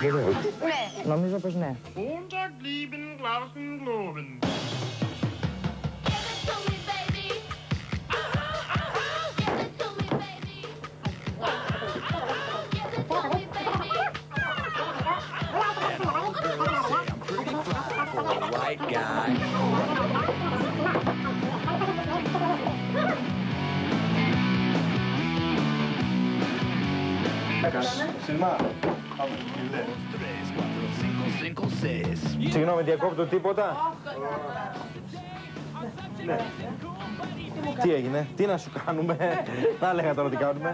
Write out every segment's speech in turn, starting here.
Βεβαίως. Ναι. Νομίζω πως ναι. Συγγνώμη, διακόπτω τίποτα. Ναι. Τι έγινε, τι να σου κάνουμε, θα έλεγα τώρα τι κάνουμε.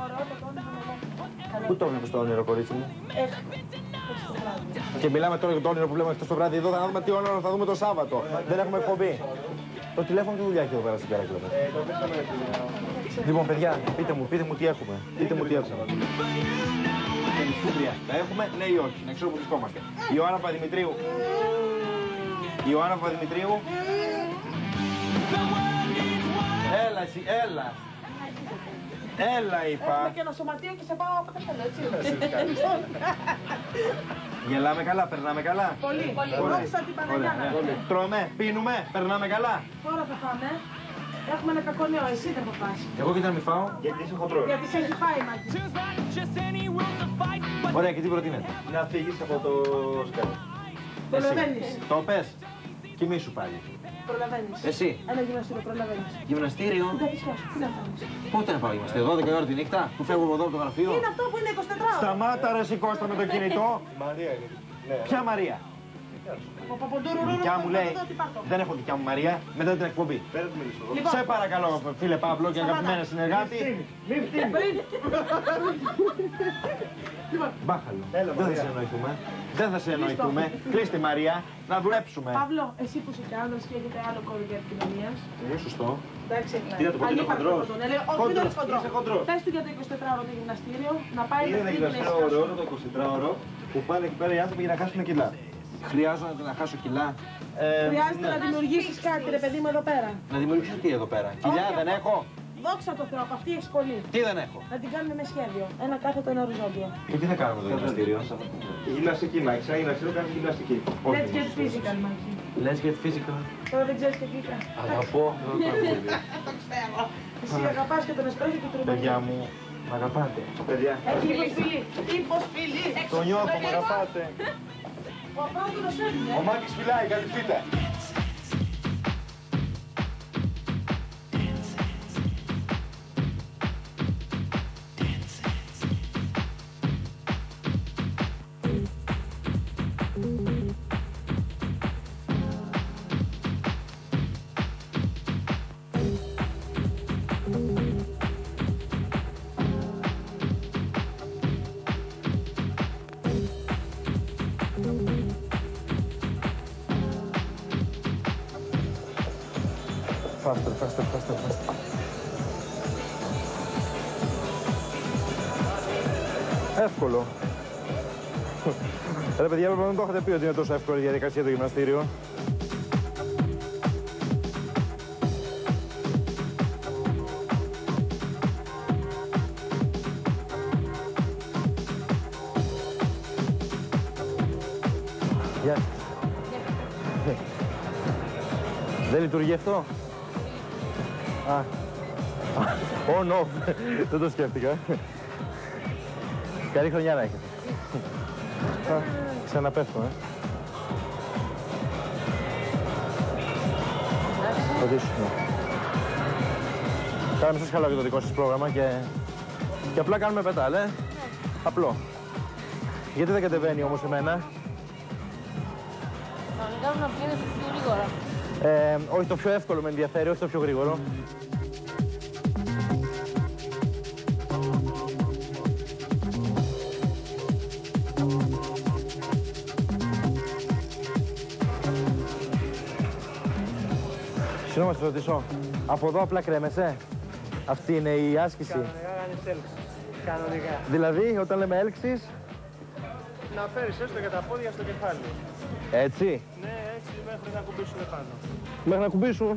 Πού το βλέπεις το όνειρο, κορίτσι μου? Και μιλάμε τώρα για το όνειρο που βλέπουμε χτες το βράδυ εδώ, θα δούμε τι όνειρο θα δούμε το Σάββατο. Δεν έχουμε εκπομπή. Το τηλέφωνο τι δουλειά έχει εδώ πέρα στην Καρέκλα? Λοιπόν, παιδιά, πείτε μου τι έχουμε. Πείτε μου τι έχουμε. Θα έχουμε, ναι ή όχι, να ξέρω που βρισκόμαστε. Ιωάννα Παπαδημητρίου. Ιωάννα Παπαδημητρίου. Έλα εσύ, έλα. Έλα είπα. Έχουμε και ένα σωματείο και σε πάω από τα θέλω, έτσι. Γελάμε καλά, περνάμε καλά. Πολύ. Δόξα την Παναγιάνα. Τρώμε, πίνουμε, περνάμε καλά. Τώρα θα φάμε. Έχουμε ένα κακό νέο, εσύ δεν θα φας. Εγώ και να μην φάω. Γιατί είσαι χοντρός. Γιατί σε έχει πάει, Μάκη. Ωραία, και τι προτείνετε? Να φύγεις από το σκάφο. Προλαβαίνεις. Το πες. Κοιμήσου πάλι. Προλαβαίνεις. Εσύ. Ένα γυμναστήριο προλαβαίνεις. Γυμναστήριο. Δεν έχεις χάσει. Τι να κάνεις. Πότε να πάω γυμναστήριο, 12 η ώρα τη νύχτα που φεύγουμε εδώ από το γραφείο? Είναι αυτό που είναι 24 ώρα. Σταμάτα ρε Κώστα με το κινητό. Μαρία είναι. Ποια Μαρία? Ο Παποντούρου Δικιά μου λέει. Δεν έχω δικιά μου Μαρία μετά την εκπομπή. Σε παρακαλώ φίλε Παύλο και αγαπημένα συνεργάτη. Μπάχαλο. Δεν θα σε εννοηθούμε. Δεν θα σε εννοηθούμε. Κλείστε Μαρία, να δουλέψουμε. Παύλο, εσύ που είσαι άνδρας και έχετε άλλο κώδικα επικοινωνίας. Σωστό. Εντάξει, Τι να του πω, είναι χοντρός. Όχι, δεν είναι χοντρό. Πες του για το 24ωρο το γυμναστήριο, να πάει Είναι ένα γυμναστήριο το 24ωρο που πάνε εκεί πέρα οι άνθρωποι για να χάσουν κιλά. Χρειάζεται να χάσω κιλά. Χρειάζεται να δημιουργήσεις κάτι, ρε παιδί μου, εδώ πέρα. Να δημιουργήσω τι εδώ πέρα? Κοιλιά δεν έχω. Δόξα τω Θεώ, από αυτή έχεις πολύ. Τι δεν έχω? Να την κάνουμε με σχέδιο. Ένα κάθετο, ένα οριζόντιο. Και τι θα κάνουμε το γυμναστήριο? Γυμναστική, Μάκη. Σαν γυμναστήριο κάνεις γυμναστική. Let's get physical, Μάκη. Let's get physical. Τώρα δεν ξέρεις και γλυκά. Αγαπώ. Το ξέρω. Εσύ αγαπάς και τον εσπρέσο και τον Παιδιά μου, μ' αγαπάτε. Παιδιά. Έχει υποσφυλή. Υποσφυλή. Το νιώθω, μ' αγαπάτε. Ο Απόστολος έμεινε. Ο Μάκης φυλάει, καλυφθείτε. Faster. Εύκολο. Ρε παιδιά, πρέπει να το έχετε πει ότι είναι τόσο εύκολη η διαδικασία του γυμναστήριου. Γεια σας. Δεν λειτουργεί αυτό? Oh no, δεν το σκέφτηκα. Καλή χρονιά να έχετε. Ξαναπέφτω, Ρωτήσουμε. Κάναμε σας καλά και το δικό σας πρόγραμμα και απλά κάνουμε πετάλε. Απλό. Γιατί δεν κατεβαίνει όμως εμένα? Κανονικά να πηγαίνετε πιο γρήγορα. Όχι, το πιο εύκολο με ενδιαφέρει, όχι το πιο γρήγορο. Συγγνώμη, να σας ρωτήσω. Από εδώ απλά κρέμεσαι. Αυτή είναι η άσκηση. Κανονικά κάνεις έλξη. Κανονικά. Δηλαδή, όταν λέμε έλξεις... Να φέρεις έστω για τα πόδια στο κεφάλι. Έτσι. Ναι, έτσι μέχρι να κουμπίσουν πάνω. Μέχρι να κουμπίσουν.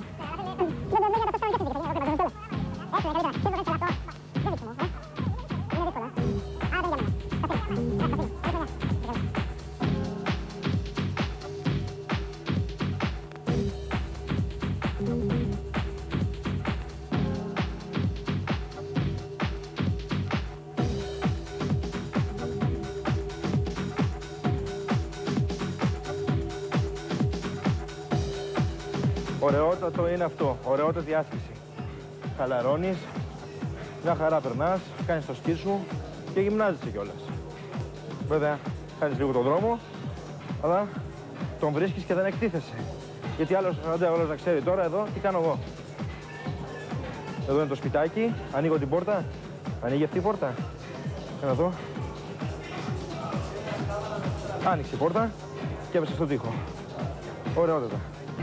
Ωραιότατο είναι αυτό. Ωραιότατη άσκηση. Χαλαρώνεις, μια χαρά περνάς, κάνεις το σκι σου και γυμνάζεσαι κιόλας. Βέβαια, κάνεις λίγο τον δρόμο, αλλά τον βρίσκεις και δεν εκτίθεσαι. Γιατί άλλος να ξέρει τώρα εδώ τι κάνω εγώ. Εδώ είναι το σπιτάκι, ανοίγω την πόρτα. Ανοίγει αυτή η πόρτα. Ένα εδώ. Άνοιξε η πόρτα και έπεσε στον τοίχο. Ωραιότατα.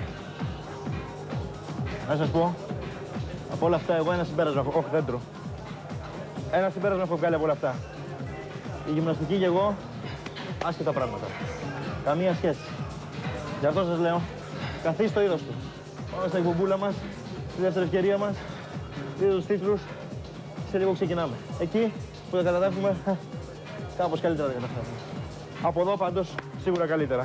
Να σας πω, από όλα αυτά εγώ ένα συμπέρασμα, όχι δέντρο. Ένα συμπέρασμα έχω βγάλει από όλα αυτά. Η γυμναστική και εγώ, άσχετα πράγματα. Καμία σχέση. Γι' αυτό σας λέω, καθίστε το είδος του. Πάμε στα εκπομπούλα μας, στη δεύτερη ευκαιρία μας, δείτε τους τίτλους, σε λίγο ξεκινάμε. Εκεί που τα καταδεύουμε, κάπως καλύτερα τα καταφέρουμε. Από εδώ πάντως, σίγουρα καλύτερα.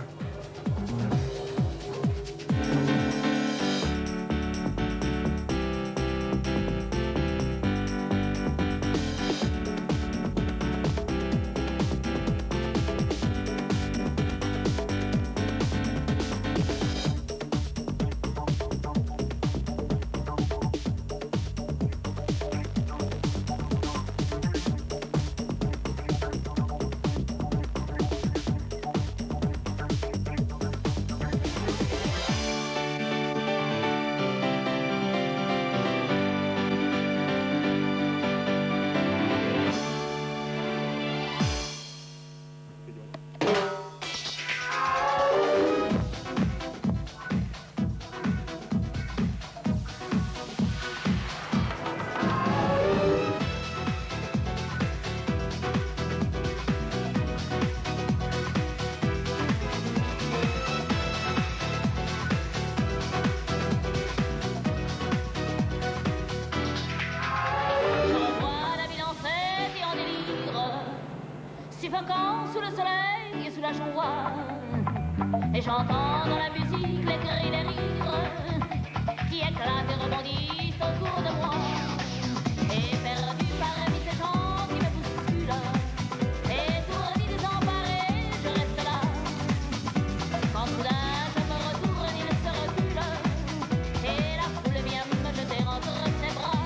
Suffocant sous le soleil et sous la joie, et j'entends dans la musique les cris, les rires qui éclatent et rebondissent autour de moi. Et perdu parmi ces gens qui me bousculent, étourdi, désemparé, je reste là. Quand soudain je me retourne, il se recule, et la foule vient me jeter entre ses bras.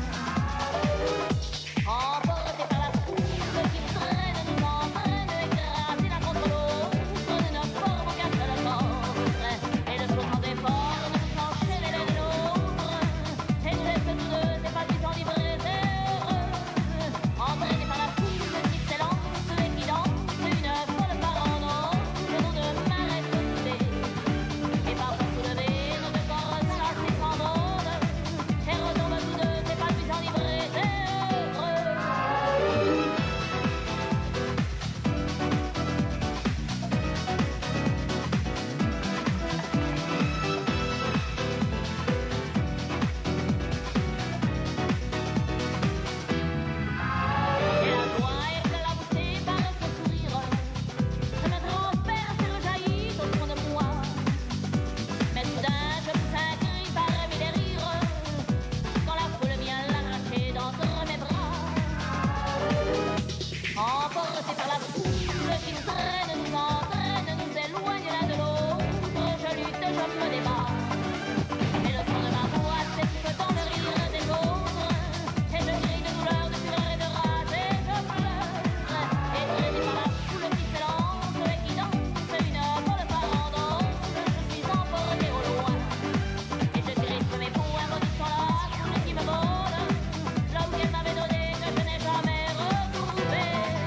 Emporté par la foule qui me traîne, nous entraîne, écrasés l'un contre l'autre, nous ne formons qu'un seul corps. Et le slogan des formes nous enchaîne les nôtres, et nous laisse tous deux épanouis, enivrés et heureux. Entraînés par la foule qui s'élance et qui danse, une folle farandole, le nom de m'arrête de souder. Et parfois soulevés, nos deux corps s'enlacent et s'envolent, et retombent tous deux épanouis, enivrés et heureux. Et la joie est pleine la boussée par ce sourire, je me transperce et rejaillit au fond de moi. Mais soudain je pousse un cri parmi les rires, quand la foule vient l'arracher d'entre mes bras. Emporté par la foule qui nous traîne, nous entraîne, nous éloigne l'un de l'autre, je lutte, je me débat. Et le son de ma voix s'étouffe dans le rire des autres, et je crie de douleur, de fureur et de rage, et je pleure, étreint par la foule qui s'élance et qui danse une folle farandole, je suis emporté au loin, et je crispe mes poings, maudissant la foule qui me vole, l'homme qu'elle m'avait donné, que je n'ai jamais retrouvé.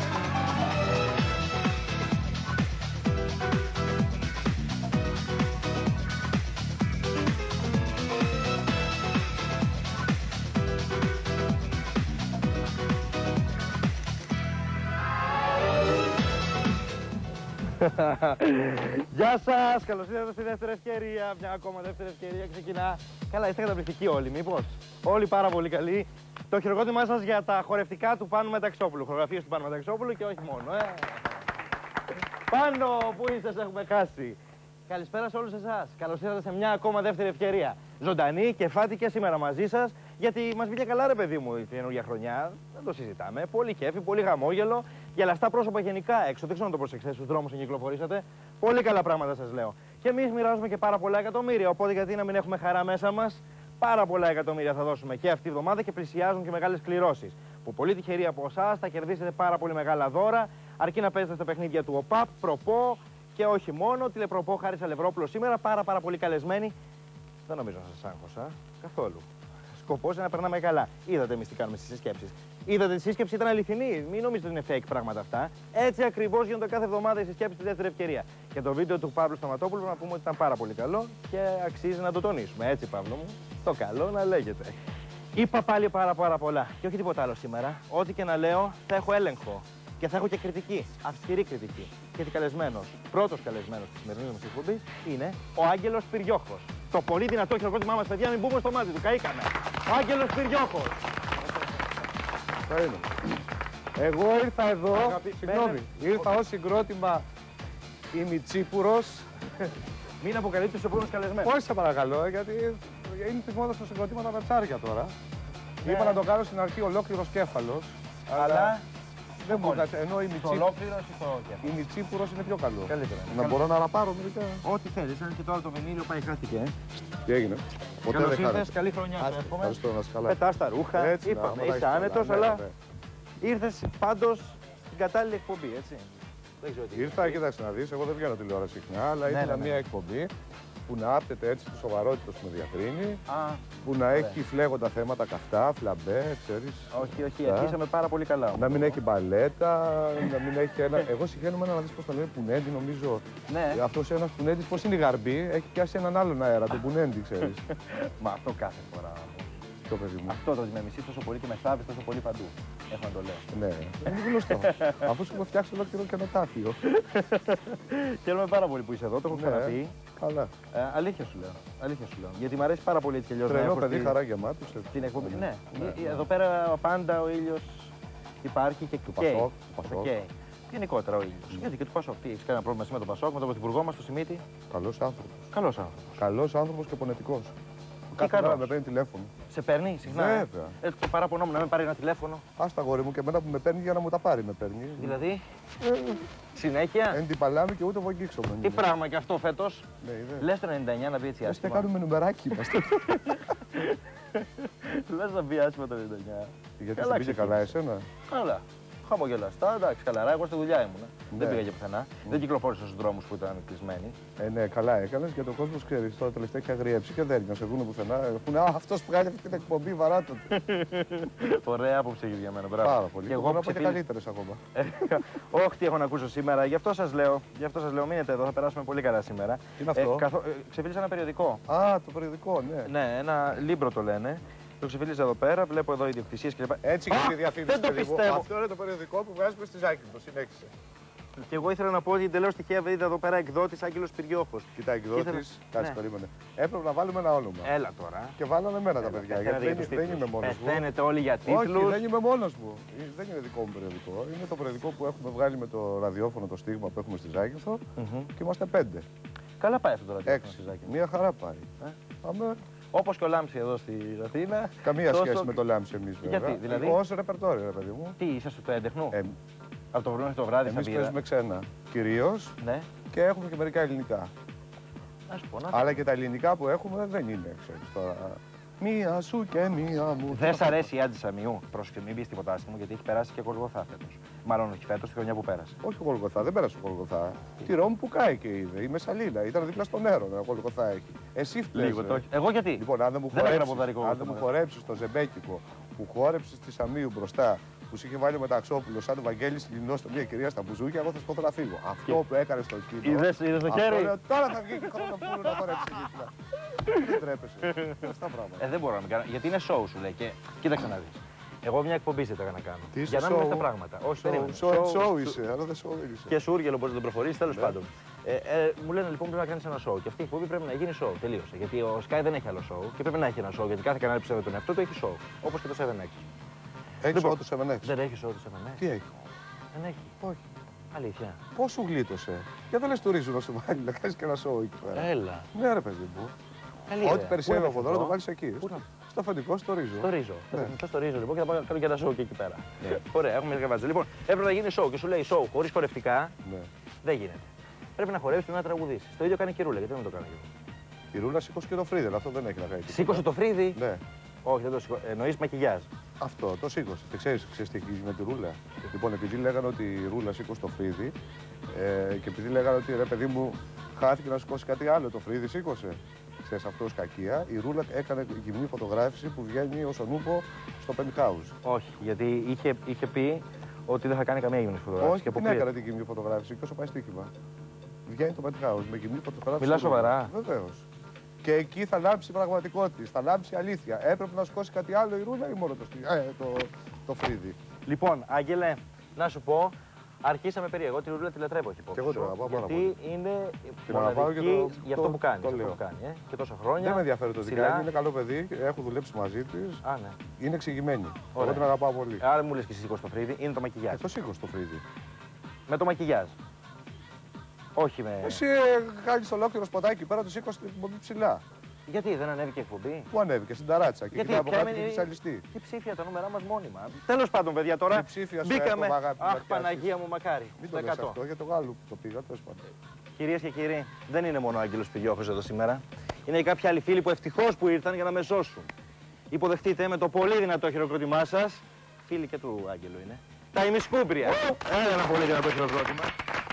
Γεια σας, καλώς ήρθατε στη δεύτερη ευκαιρία. Μια ακόμα δεύτερη ευκαιρία ξεκινά. Καλά, είστε καταπληκτικοί όλοι, μήπως? Όλοι πάρα πολύ καλοί. Το χειροκρότημά σας για τα χορευτικά του Πάνου Μεταξόπουλου. Χορογραφίες του Πάνου Μεταξόπουλου και όχι μόνο, Πάνο, πού είστε, σε έχουμε χάσει. Καλησπέρα σε όλους εσάς. Καλώς ήρθατε σε μια ακόμα δεύτερη ευκαιρία. Ζωντανή και φάτη και σήμερα μαζί σας, γιατί μας βγήκε καλά, ρε παιδί μου, η καινούργια χρονιά. Δεν το συζητάμε. Πολύ κέφι, πολύ χαμόγελο. Γελαστά πρόσωπα γενικά έξω. Δεν ξέρω αν το προσεξέ στους δρόμους αν κυκλοφορήσατε. Πολύ καλά πράγματα σας λέω. Και εμείς μοιράζουμε και πάρα πολλά εκατομμύρια. Οπότε γιατί να μην έχουμε χαρά μέσα μας. Πάρα πολλά εκατομμύρια θα δώσουμε και αυτή τη βδομάδα και πλησιάζουν και μεγάλες κληρώσεις. Που πολύ τυχεροί από εσάς θα κερδίσετε πάρα πολύ μεγάλα δώρα. Αρκεί να παίζετε στα παιχνίδια του ΟΠΑΠ, προπό και όχι μόνο. Τηλεπροπό Χάρης Αλευρόπουλο σήμερα. Πάρα πολύ καλεσμένοι. Δεν νομίζω να σας άγχωσα καθόλου. Σκοπός είναι να περνάμε καλά. Είδατε εμείς τι κάνουμε στις συσκέψεις. Είδατε τη σύσκεψη ήταν αληθινή. Μην νομίζετε ότι είναι fake πράγματα αυτά. Έτσι ακριβώς γίνονται κάθε εβδομάδα οι συσκέψεις στη δεύτερη ευκαιρία. Και το βίντεο του Παύλου Σταματόπουλου να πούμε ότι ήταν πάρα πολύ καλό και αξίζει να το τονίσουμε. Έτσι, Παύλο μου. Το καλό να λέγεται. Είπα πάλι πάρα πολλά. Και όχι τίποτα άλλο σήμερα. Ό,τι και να λέω θα έχω έλεγχο. Και θα έχω και κριτική. Αυστηρή κριτική. Γιατί καλεσμένος, πρώτος καλεσμένος της σημερινής μας εκπομπής είναι ο Άγγελος Πυριόχος. Το πολύ δυνατό χειροκρότημά μας, παιδιά, μην μπούμε στο μάτι του. Καήκαμε. Ο Άγγελος Πυριόχος. Εγώ ήρθα εδώ, συγγνώμη, ήρθα ως συγκρότημα ημιτσίπουρος. Μην αποκαλύπτεις τους επόμενους καλεσμένους. Όχι, σε παρακαλώ, γιατί είναι τη μόδα στο συγκροτήματα με ψάρια τώρα. Είπα να το κάνω στην αρχή ολόκληρος κέφαλος. Αλλά δεν μου έκανε. Ενώ το ολόκληρος ή το κέφαλο. η μιτσίπουρος είναι πιο καλό. Καλύτερα. Να μπορώ να ραπάρω μερικά. Ό,τι θέλεις, αν και τώρα το βινίλιο πάει χάθηκε. Τι έγινε. Ποτέ Καλώς δεν χάρηκα. ήρθες, καλή χρονιά σου εύχομαι. Ευχαριστώ, να είσαι καλά. Πετάς τα ρούχα, Έτσι, είπαμε, να είσαι άνετος, καλά, αλλά ναι. ήρθες πάντως στην κατάλληλη εκπομπή, έτσι. Δεν ξέρω τι. Ήρθα, κοίταξε να δεις, εγώ δεν βγαίνω τηλεόραση συχνά, αλλά ήθελα μια εκπομπή που να άπτεται έτσι τη σοβαρότητα που με διακρίνει, που να έχει φλέγοντα θέματα καυτά, φλαμπέ, ξέρεις. Όχι, αρχίσαμε πάρα πολύ καλά. Να μην έχει μπαλέτα, να μην έχει ένα. Εγώ συγχαίρομαι να δεις πώς το λένε, Πουνέντι, νομίζω. Ναι. Αυτός ένας Πουνέντης, πώς είναι η Γαρμπή, έχει πιάσει έναν άλλον αέρα, τον Πουνέντι, ξέρεις. Μα αυτό κάθε φορά. Το παιδί μου. Αυτό το ότι με μισείς τόσο πολύ και με θάβεις τόσο πολύ παντού. Έχω να το λέω. Ναι, είναι γνωστό. Αφού σου έχω φτιάξει ολόκληρο κενοτάφιο. Χαίρομαι πάρα πολύ που είσαι εδώ, το έχω ξαναπεί. Καλά. Αλήθεια σου λέω. Αλήθεια σου λέω. Γιατί μου αρέσει πάρα πολύ έτσι κι αλλιώς να Τρελό έχω παιδί, χαρά γεμάτο. την εκπομπή. Ναι. Εδώ πέρα πάντα ο ήλιος υπάρχει και καίει. Πασόκ. Γενικότερα ο ήλιος. Γιατί και του Πασόκ. Τι έχεις κανένα πρόβλημα με τον Πασόκ, με τον πρωθυπουργό μας, τον Σιμίτη. Καλός άνθρωπος. Καλός άνθρωπος. Καλός άνθρωπος και πονετικός. Κάθε μέρα με παίρνει τηλέφωνο. Σε παίρνει συχνά. Βέβαια. Το παράπονο μου να με πάρει ένα τηλέφωνο. Άστα γόρι μου και εμένα που με παίρνει για να μου τα πάρει με παίρνει. Δηλαδή. Συνέχεια. Εν την παλάμη και ούτε βογγίξω. Τι πράγμα και αυτό φέτος. Ναι, Λες το 99 να μπει έτσι και άσχημα. κάνουμε νουμεράκι είμαστε. Λες να μπει άσχημα το 99. Γιατί σε πήγε καλά εσένα. Καλά. Χαμογελαστά, εντάξει, καλαρά. Εγώ στη δουλειά ήμουνα. Δεν πήγα για πουθενά. Δεν κυκλοφόρησα στους δρόμους που ήταν κλεισμένοι. Ναι, καλά έκανες γιατί ο κόσμος ξέρει. Τώρα τελευταία έχει αγριέψει και δεν να σε δουν πουθενά. Έχουν αυτός που κάνει αυτή την εκπομπή βαράτο. Ωραία άποψη έχει για μένα. Μπράβο. Πάρα πολύ. Και εγώ μπορώ να πω και καλύτερες ακόμα. Όχι, τι έχω να ακούσω σήμερα. Γι' αυτό σας λέω. Μείνετε εδώ, θα περάσουμε πολύ καλά σήμερα. Τι είναι αυτό. Ξεφύλισα ένα περιοδικό. Α, το περιοδικό, ναι. Ναι, ένα λίμπρο το λένε. Το ξεφύλιζα εδώ πέρα, βλέπω εδώ ιδιοκτησίες κλπ. Έτσι και τη διαφήμιση. Δεν το πιστεύω. Αυτό είναι το περιοδικό που βγάζουμε στη Ζάκυνθο. Συνέχισε. Και εγώ ήθελα να πω ότι εντελώς τυχαία είδα εδώ πέρα εκδότης Άγγελος Πυριόχος. Κοιτά, εκδότης. Κάτσε, περίμενε. Έπρεπε να βάλουμε ένα όνομα. Έλα τώρα. Και βάλανε εμένα τα παιδιά. Γιατί δεν είμαι μόνος μου. Πεθαίνετε όλοι για τίτλους. Όχι, δεν είμαι μόνος μου. Δεν είναι δικό μου περιοδικό. Είναι το περιοδικό που έχουμε βγάλει με το ραδιόφωνο, το στίγμα που έχουμε στη Ζάκυνθο. Και είμαστε 5. Καλά πάει αυτό το ραδιόφωνο 6. στη Ζάκυνθο. Μία χαρά πάει. Πάμε. Όπως και ο Λάμψη εδώ στη Αθήνα. Καμία σχέση με το Λάμψη εμείς βέβαια. Γιατί, δηλαδή. Όσο ρεπερτόριο, ρε παιδί μου. Τι, είσαστε του έντεχνου. Από το πρωί μέχρι το βράδυ θα Εμείς πήρα. παίζουμε ξένα κυρίως Ναι. και έχουμε και μερικά ελληνικά. Να σου πω, Αλλά και τα ελληνικά που έχουμε δεν είναι, ξέρεις τώρα. Μία σου και μία μου. Δεν σ' αρέσει η Άντζη Σαμιού. Πρόσεχε, μην μπει τίποτα άσχημο γιατί έχει περάσει και Γολγοθά φέτος. Μάλλον όχι φέτος, τη χρονιά που πέρασε. Όχι Γολγοθά, δεν πέρασε ο Γολγοθά. Τη Ρώμη που κάει και είδε. Η Μεσσαλίνα ήταν δίπλα στο νερό. Ο Γολγοθά έχει. Εσύ φταίει. Λίγο το. Εγώ γιατί. Λοιπόν, αν δεν μου χορέψει το ζεμπέκικο που χόρεψε τη Σαμίου μπροστά, που σου είχε βάλει ο Μεταξόπουλος σαν ο Βαγγέλης Λινός, μια κυρία στα μπουζούκια, εγώ θα σκοτώ να φύγω. Αυτό που έκανε στο κίνημα. Είδες το χέρι. Τώρα θα βγει και Χρονοπούλου να χορέψει δίπλα. Δεν τρέπεσαι. Αυτά πράγματα. Δεν μπορώ να μην κάνω. Γιατί είναι show σου λέει. Και κοίταξε να δεις. Εγώ μια εκπομπή ζήταγα να κάνω. Τι Για να μην show? είναι τα πράγματα. Όχι, περίμενε. Show είσαι, αλλά δεν show είσαι. Και σούργελο μπορεί να τον προχωρήσει, τέλος πάντων. Μου λένε λοιπόν πρέπει να κάνει ένα show. Και αυτή η εκπομπή πρέπει να γίνει show. Τελείωσε. Γιατί ο Sky δεν έχει άλλο show και πρέπει να έχει ένα show. Γιατί κάθε κανάλι που ψεύδει τον εαυτό του έχει show. Όπως και το 7X. Έχει Λοιπόν, show το 7X. Δεν έχει show το 7X. Τι έχει. Δεν έχει. Όχι. Αλήθεια. Πώς σου γλίτωσε. Γιατί δεν λες του Ρίζου να σου βάλει να κάνεις και ένα show εκεί πέρα. Έλα. Ναι, ρε παιδί μου. Ό,τι περισσεύει από εδώ να το βάλεις εκεί. Στο αφεντικό, στο Ρίζο. Στο Ρίζο. Ναι. Θα θυμηθώ στο Ρίζο λοιπόν και θα πάω να κάνω και ένα show και εκεί πέρα. Ωραία, έχουμε μια καβάτζα. Λοιπόν, έπρεπε να γίνει show και σου λέει show χωρίς χορευτικά Ναι. δεν γίνεται. πρέπει να χορέψει, πρέπει να τραγουδήσει. Το ίδιο κάνει και η Ρούλα, γιατί δεν το κάνει εγώ. Η Ρούλα σήκωσε και το φρύδι, αλλά αυτό δεν έχει να κάνει. Σήκωσε το φρύδι. Ναι. Όχι, δεν το σήκωσε. Εννοείς μακιγιάζ. Αυτό το σήκωσε. Και ξέρεις τι έχει γίνει με τη Ρούλα. Λοιπόν, επειδή λέγανε ότι η Ρούλα σήκωσε το φρύδι και επειδή λέγανε ότι ρε παιδί μου χάθηκε να σηκώσει κάτι άλλο, το φρύδι σήκωσε. Ξέρεις, αυτό ως κακία. Η Ρούλα έκανε γυμνή φωτογράφηση που βγαίνει ως ονούπο στο penthouse. Όχι, γιατί είχε πει ότι δεν θα κάνει καμία γυμνή φωτογράφηση. Όχι, δεν έκανε την γυμνή φωτογράφηση και όσο πάει στοίχημα. Βγαίνει το penthouse με γυμνή φωτογράφηση. Μιλάς σοβαρά? Βεβαίως. Και εκεί θα λάμψει η πραγματικότητα, θα λάμψει η αλήθεια. Έπρεπε να σηκώσει κάτι άλλο η Ρούλα ή μόνο το φρύδι. Λοιπόν, Άγγελε, να σου πω, αρχίσαμε περί. Εγώ τη Ρούλα τη λατρεύω, έχει πω. Και εγώ την αγαπάω πάρα γιατί πολύ. είναι Την αγαπάω και για αυτό που κάνει. Το λέω. Και τόσα χρόνια. Δεν με ενδιαφέρει το τι κάνει, είναι καλό παιδί, έχω δουλέψει μαζί τη. Ναι. Είναι εξηγημένη. Ωραία. Εγώ την αγαπάω πολύ. Άρα μου λες και εσύ σήκωσε το φρύδι, είναι το μακιγιάζ. Το σήκωσε το φρύδι. Με το μακιγιάζ. Όχι με. Εσύ κάνει ολόκληρο σποτάκι πέρα, το σήκωσε την εκπομπή ψηλά. Γιατί δεν ανέβηκε εκπομπή? Πού ανέβηκε, στην ταράτσα και εκεί από κάτω και αλιστή. Τι ψήφια τα νούμερά μας μόνιμα. Τέλος πάντων, παιδιά, τώρα Η ψήφια σου μπήκαμε. έχω, αγάπη, Αχ, Παναγία μου, μακάρι. Μην το λες αυτό, για το Γάλλο που το πήγα, τέλος πάντων. Κυρίες και κύριοι, δεν είναι μόνο ο Άγγελος Πηγιώχος εδώ σήμερα. Είναι και κάποιοι άλλοι φίλοι που ευτυχώς που ήρθαν για να με σώσουν. Υποδεχτείτε με το πολύ δυνατό χειροκρότημά σας. Φίλοι και του Άγγελου είναι. Τα ημισκούμπρια. Ένα πολύ δυνατό χειροκρότημα.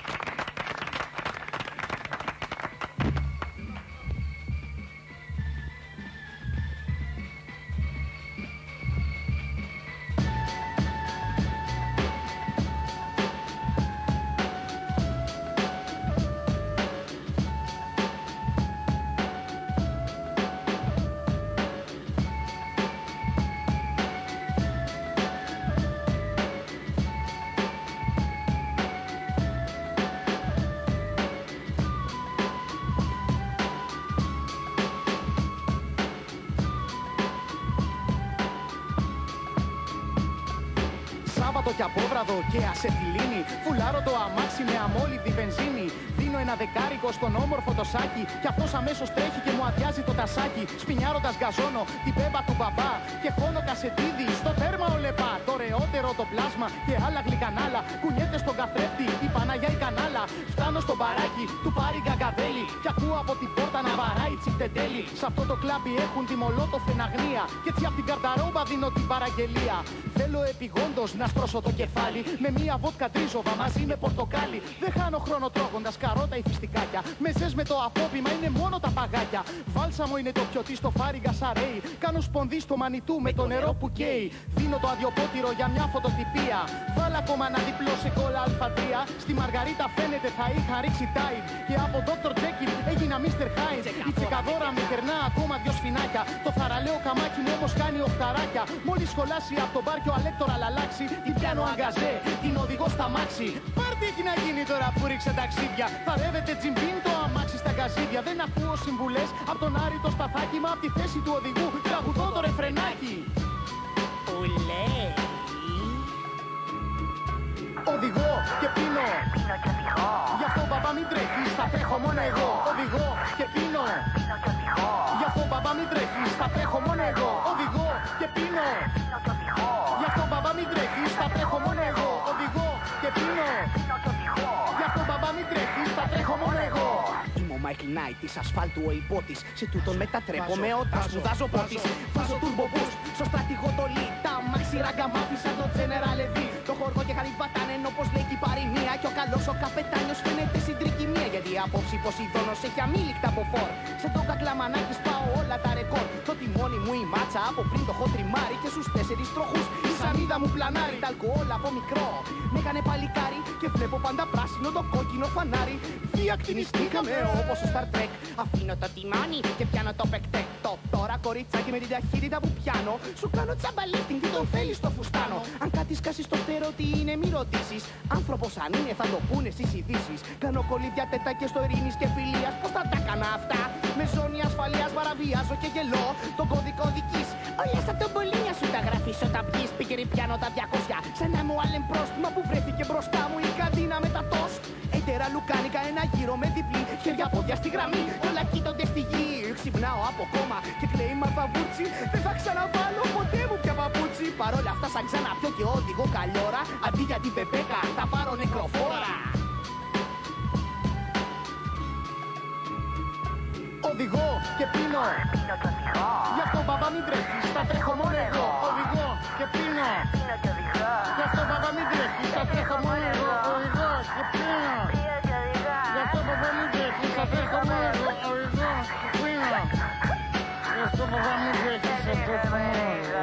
Σάββατο και απόβραδο και ασετιλίνη. Φουλάρω το αμάξι με αμόλυβδη βενζίνη. Δίνω ένα δεκάρικο στον όμορφο το σάκι. Κι αυτός αμέσως τρέχει και μου αδειάζει το τασάκι. Σπινιάροντας γκαζώνω την πέμπα του μπαμπά. Και χώνω κασετίδι στο τέρμα ο λεπά. Το ρεότερο το πλάσμα και άλλα γλυκανάλα. Κουνιέται στον καθρέφτη η Παναγιά η κανάλα. Φτάνω στο μπαράκι του πάρει γκαγκαδέλη. Κι ακούω από την πόρτα να βαράει τσιφτεντέλη. Σ' αυτό το κλάμπι έχουν τη μολότοφ εν αγνία. Και έτσι απ' την καρταρόμπα δίνω την παραγγελία. Θέλω επιγόντως να σπρώσω το κεφάλι. Με μία βότκα τρίζοβα μαζί με πορτοκάλι. Δεν χάνω χρόνο τρώγοντας καρότα ή φιστικάκια. Μεζές με το απόπειμα είναι μόνο τα παγάκια. Βάλσαμο είναι το πιωτή στο φάριγγα σαρέι. Κάνω σπονδί στο μανιτού με το νερό που καίει. Δίνω το αδιοπότηρο για μια φωτοτυπία. Βάλα ακόμα ένα διπλό σε κόλλα Α3. Στη Μαργαρίτα φαίνεται θα είχα ρίξει τάιντ. Και από Dr. Jekyll έγινα Mr. Hyde. Η τσεκαδόρα με κερνά ακόμα δυο σφινάκια. Το θαραλέο καμάκι μου όμως κάνει οχταράκια. Μόλις σχολάσει από τον μπάρ και ο Αλέκτορα λαλάξει. Την πιάνω αγκαζέ, την οδηγώ στα μάξι. Πάρτι έχει να γίνει τώρα που ρίξε ταξίδια. Θα ρεύεται τζιμπίν το αμάξι στα γκαζίδια. Δεν ακούω συμβουλές από τον Άρη το σταθάκι. Μα από τη θέση του οδηγού τραγουδώ το ρεφρενάκι. Οδηγώ και πίνω. Γι' αυτό μπαμπά μην τρέχεις, θα τρέχω μόνο εγώ. Οδηγώ και πίνω. Γι' αυτό μπαμπά μην τρέχεις, θα τρέχω μόνο εγώ. Οδηγώ και πίνω. Γι' αυτό μπαμπά μην τρέχεις, θα τρέχω μόνο εγώ. Οδηγώ και πίνω. Γι' αυτό μπαμπά μην τρέχεις, θα τρέχω μόνο εγώ. Είμαι ο Michael Knight της ασφάλτου ο υπότης. Σε τούτον μετατρέπομαι όταν σπουδάζω πότης. Βάζω turbo boost στο στρατηγό το lead. Τα μάξι ραγκαμάφι σαν το General Levy. Το χορηγό και χαριβάτανε όπως λέει και η παροιμία. Και ο καλός ο καπετάνιος φαίνεται στην τρικυμία. Γιατί απόψη Ποσειδώνος έχει αμήλικτα από φόρ. Σε το κακλαμανάκι σπάω όλα τα ρεκόρ. Το τιμόνι μου η μάτσα από πριν το έχω τριμάρει. Και στους 4 τροχούς η σανίδα μου πλανάρει. Τα αλκοόλ από μικρό με έκανε παλικάρι. Και βλέπω πάντα πράσινο το κόκκινο φανάρι. Διακτηνιστήκαμε όπως στο Star Trek. Αφήνω το τιμόνι και πιάνω το πεκτέκ. Το τώρα κοριτσάκι με την ταχύτητα που πιάνω. Σου κάνω τσαμπαλίστινγκ τι τον θέλει στο φουστάνο. Αν κάτι σκάσει στο φτέρο τι είναι μη ρωτήσεις. Άνθρωπος αν είναι θα το πούνε στις ειδήσεις. Κάνω κολλήδια τέτα και στο ειρήνης και φιλίας. Πώς θα τα έκανα αυτά. Με ζώνη ασφαλείας παραβιάζω και γελώ. Τον κωδικό δικής. Όλα στα τομπολίνια σου τα γράφεις όταν πεις. Πικερή πιάνω τα 200. Σαν να μου άλλεν πρόστιμα που βρέθηκε μπροστά μου η καντίνα με τα τόστ. Έτερα λουκάνικα ένα γύρο με διπλή. Χέρια πόδια στη γραμμή. Όλα κοίτονται στη γη. Ξυπνάω από κόμμα και κλαίει μαρφαβούτσι. Δεν θα ξαναβάλω ποτέ μου πια παπούτσι. Παρόλα αυτά σαν ξαναπιώ και οδηγώ καλιόρα. Αντί για την πεπέκα θα πάρω νεκροφόρα. οδηγώ και πίνω. Γι' αυτό μπαμπά μην τρέχεις, θα τρέχω μόνο εγώ. Οδηγώ και πίνω. Γι' αυτό μπαμπά μην τρέχεις, θα τρέχω μόνο εγώ. Οδηγώ και πίνω. Γι' αυτό μπαμπά μην τρέχεις, θα τρέχω μόνο εγώ. Οδηγώ και πίνω. Γι' αυτό μπαμπά μην τρέχεις, θα τρέχω μόνο εγώ.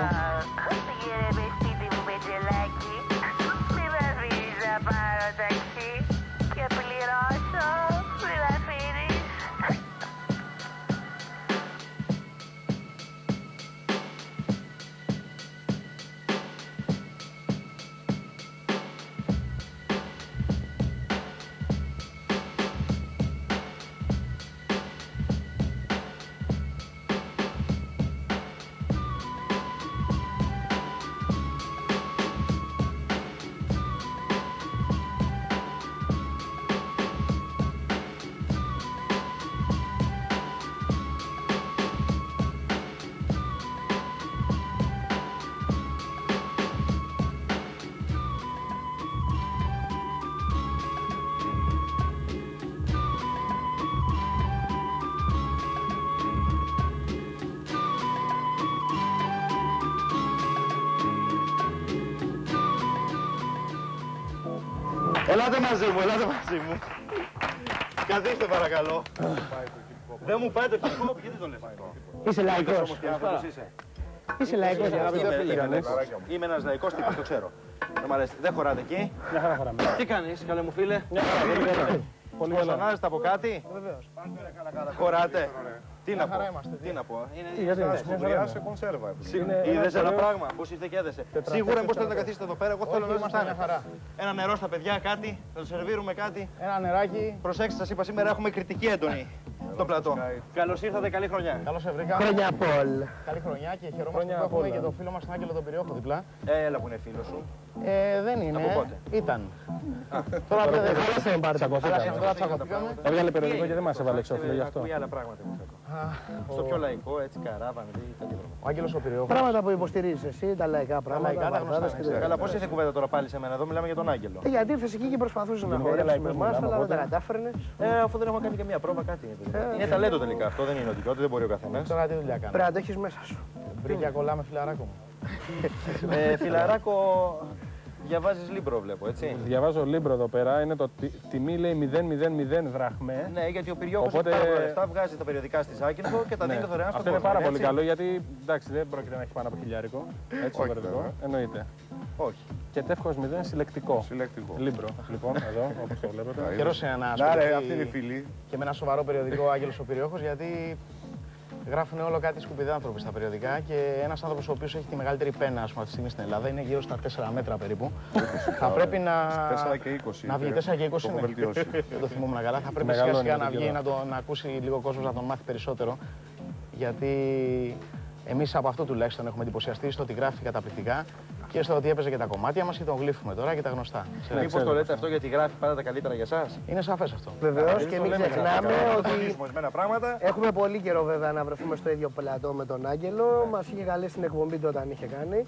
Ελάτε μαζί μου, ελάτε μαζί μου. Καθίστε παρακαλώ. Δεν μου πάει το hip-hop, γιατί το λες αυτό? Είσαι λαϊκός. Είσαι λαϊκός, Είμαι ένας λαϊκός τύπος, το ξέρω. Δεν μ' αρέσει. Δεν χωράτε εκεί. Μια χαρά χωράμε. Τι κάνεις, καλέ μου φίλε? Πολύ καλά. Σπονσονάζετε από κάτι? Βεβαίως. Χωράτε? Τι να πω, είμαστε. τι να πω. Γιατί δεν Σκουμπριά σε κονσέρβα. Είδες ένα πράγμα, πώς ήρθε και έδεσε. Σίγουρα μπορείτε να τα καθίσετε εδώ πέρα, εγώ θέλω να σας χαρά. ένα νερό στα παιδιά, κάτι, να τους σερβίρουμε κάτι. Ένα νεράκι. Προσέξτε, σας είπα, σήμερα έχουμε κριτική έντονη στο πλατό. Καλώς ήρθατε, καλή χρονιά. Καλώς σε βρήκα. Χρόνια Πολ. Καλή χρονιά και χαιρόμαστε που έχουμε και το φίλο μας τον Άγγελο τον Πυριόχο διπλά. Έλα που είναι φίλος σου. Δεν είναι. Από πότε? Ήταν. Τώρα δεν θα πάρει τα κόφια. Τώρα τσακωθήκαμε. Έβγαλε περιοδικό και δεν μας έβαλε εξώφυλλο γι' αυτό. Ακούει άλλα πράγματα που θέλω. Στο πιο λαϊκό, έτσι, καράβαν, τέτοια πράγματα. Ο Άγγελος ο Πυριόχος. Πράγματα που υποστηρίζεις εσύ, τα λαϊκά πράγματα. λαϊκά, τα γνωστά, ναι. Καλά, πώς ήρθε η κουβέντα τώρα πάλι σε μένα, εδώ μιλάμε για τον Άγγελο. Γιατί ήρθες εκεί και προσπαθούσες να χορέψεις με εμάς, αλλά δεν τα κατάφερνες. Αφού δεν έχουμε κάνει και μία πρόβα, κάτι είναι. Είναι ταλέντο τελικά αυτό, δεν είναι ότι δεν μπορεί ο καθένας. Τώρα τι δουλειά κάνω. Πρέπει να το έχεις μέσα σου. Βρήκε κολλά με φιλαράκο μου. Φιλαράκο, διαβάζεις λίμπρο βλέπω, έτσι. Διαβάζω λίμπρο εδώ πέρα, είναι το τιμή λέει 0,00 δραχμέ. Ναι, γιατί ο Πυριόχος Οπότε- έχει πάρα πολλά λεφτά, βγάζει τα περιοδικά στη Ζάκυνθο και τα δίνει δωρεάν στον Αυτό είναι κόσμο. πάρα έτσι. πολύ καλό γιατί εντάξει, δεν πρόκειται να έχει πάνω από χιλιάρικο. Έτσι το περιοδικό. Εννοείται. Όχι. Και τεύχος 0 συλλεκτικό. Συλλεκτικό. Λίμπρο. Λοιπόν, εδώ όπως το βλέπετε. Καιρός είναι να Να ρε, ασχοληθεί αυτή είναι η φίλη. και με ένα σοβαρό περιοδικό Άγγελος ο Πυριόχος, γιατί γράφουν όλο κάτι σκουπιδάνθρωποι στα περιοδικά και ένας άνθρωπος ο οποίος έχει τη μεγαλύτερη πένα ας πούμε, αυτή τη στιγμή στην Ελλάδα, είναι γύρω στα 4 μέτρα περίπου. Θα πρέπει να 4 και 20. να βγει 4 και 20 Το έχω είναι. βελτιώσει. Δεν το θυμόμουν καλά. Θα πρέπει Μεγαλώνει σιγά σιγά με να τον βγει, καιρό. να ακούσει λίγο κόσμος, να τον μάθει περισσότερο. Γιατί εμείς από αυτό τουλάχιστον έχουμε εντυπωσιαστεί στο ότι γράφει καταπληκτικά και στο ότι έπαιζε και τα κομμάτια μας και τον γλύφουμε τώρα και τα γνωστά. Μήπως το λέτε αυτό γιατί γράφει πάντα τα καλύτερα για εσάς? Είναι σαφές αυτό. Βεβαίως και μην ξεχνάμε ότι Ορισμένα πράγματα. έχουμε πολύ καιρό βέβαια να βρεθούμε στο ίδιο πλατό με τον Άγγελο. Μας είχε καλέσει στην εκπομπή του όταν είχε κάνει.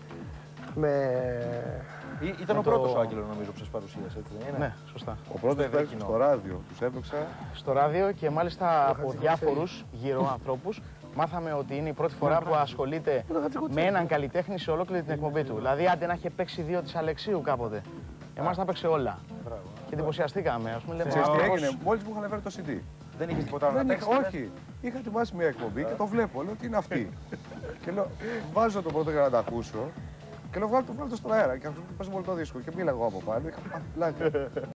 Ήταν ο πρώτος ο Άγγελος νομίζω που σας παρουσίασε, έτσι δεν είναι? Ναι, σωστά. Ο πρώτος ευρύ παίκτης κοινό. στο ράδιο. Τους έπαιξα. Στο ράδιο και μάλιστα από διάφορους γύρω ανθρώπους μάθαμε ότι είναι η πρώτη φορά που ασχολείται με έναν καλλιτέχνη σε ολόκληρη την εκπομπή του. Δηλαδή, άντε να είχε παίξει 2 της Αλεξίου κάποτε. Εμάς τα παίξει όλα. Και εντυπωσιαστήκαμε, ας πούμε. Ξέρεις τι Λέμε, έγινε, μόλις μου είχαν φέρει το CD. Δεν είχες τίποτα άλλο να Δεν παίξεις? είχα, όχι. Είχα ετοιμάσει μια εκπομπή και το βλέπω. Λέω τι είναι αυτή. Και λέω, βάζω το πρώτο για να το ακούσω. Και λέω, βγάλω το στον αέρα. Και αυτό πες μου όλο το δίσκο. Και μίλαγα εγώ από πάνω. Είχα πλάκα.